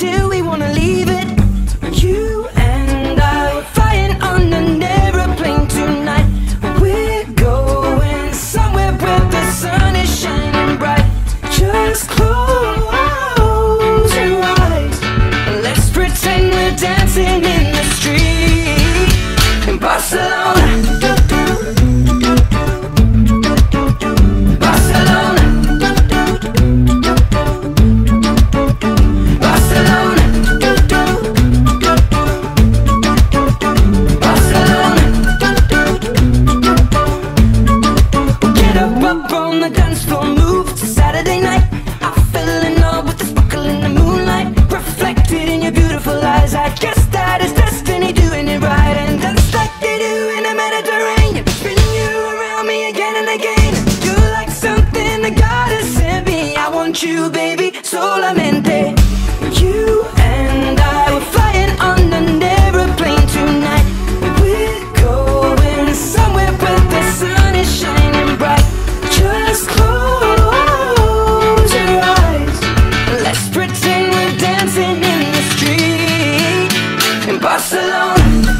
till we wanna leave it. You and I were flying on an aeroplane tonight. We're going somewhere where the sun is shining bright. Just close your eyes and let's pretend we're dancing in the street in Barcelona. I guess that is destiny doing it right. And that's like they do in the Mediterranean, spinning you around me again and again. You're like something that God has sent me. I want you, baby, solamente. You and I were flying on an aeroplane tonight. We're going somewhere where the sun is shining bright. Just close your eyes, let's pretend we're dancing in the street in Barcelona.